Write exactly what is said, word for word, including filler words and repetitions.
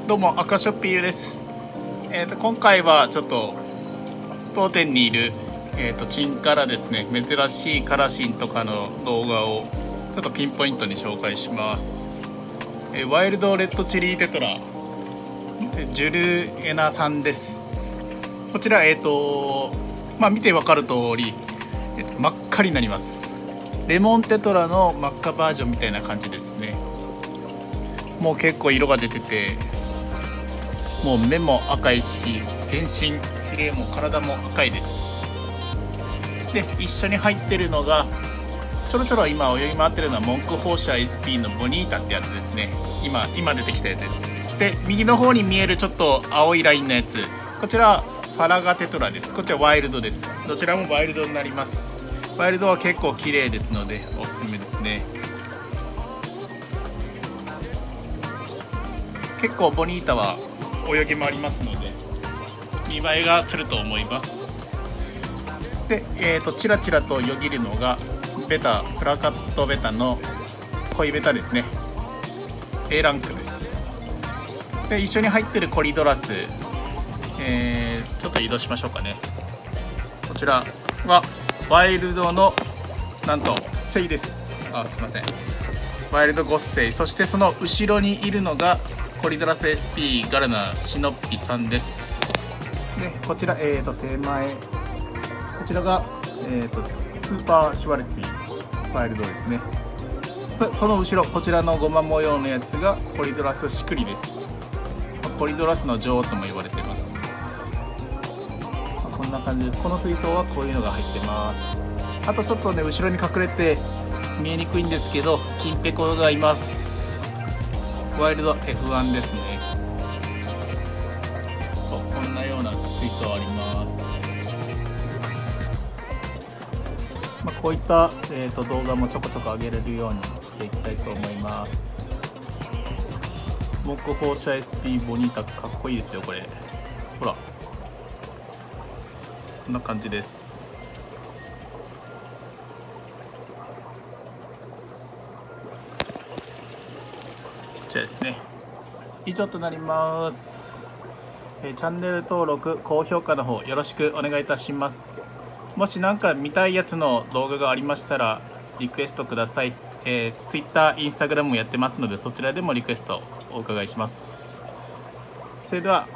どうも赤ショッピーです。えーと今回はちょっと当店にいる、えーとチンからですね、珍しいカラシンとかの動画をちょっとピンポイントに紹介します。えーワイルドレッドチェリーテトラジュルエナさんです。こちらえっ、ー、とまあ見てわかる通り、えーと真っ赤になります。レモンテトラの真っ赤バージョンみたいな感じですね。もう結構色が出てて、もう目も赤いし、全身ひれも体も赤いです。で一緒に入ってるのがちょろちょろ今泳ぎ回ってるのはモンクホーシャ エスピー のボニータってやつですね。今今出てきたやつです。で右の方に見えるちょっと青いラインのやつ、こちらファラガテトラです。こちらワイルドです。どちらもワイルドになります。ワイルドは結構綺麗ですのでおすすめですね。結構ボニータは泳ぎ回りますので見栄えがすると思います。で、えーとチラチラとよぎるのがベタプラカットベタの恋ベタですね。 A ランクです。で一緒に入ってるコリドラス、えー、ちょっと移動しましょうかね。こちらはワイルドのなんとセイです。あ、すいません、ワイルドゴスセイ。そしてその後ろにいるのがコリドラス エスピー ガルナシノッピさんです。でこちら、えーと手前、こちらが、えーとスーパーシュワルツィワイルドですね。その後ろ、こちらのゴマ模様のやつがコリドラスシクリです。コリドラスの女王とも言われています。こんな感じで、この水槽はこういうのが入ってます。あとちょっとね後ろに隠れて見えにくいんですけど、キンペコがいます。ワイルド エフワン ですね。こんなような水槽あります。まあ、こういった、えー、と動画もちょこちょこ上げれるようにしていきたいと思います。モンクホーシャ エスピー ボニータかっこいいですよこれ。ほらこんな感じです。こちらですね。以上となります。えー、チャンネル登録高評価の方よろしくお願いいたします。もし何か見たいやつの動画がありましたらリクエストください。えー、Twitter、Instagram もやってますのでそちらでもリクエストお伺いします。それでは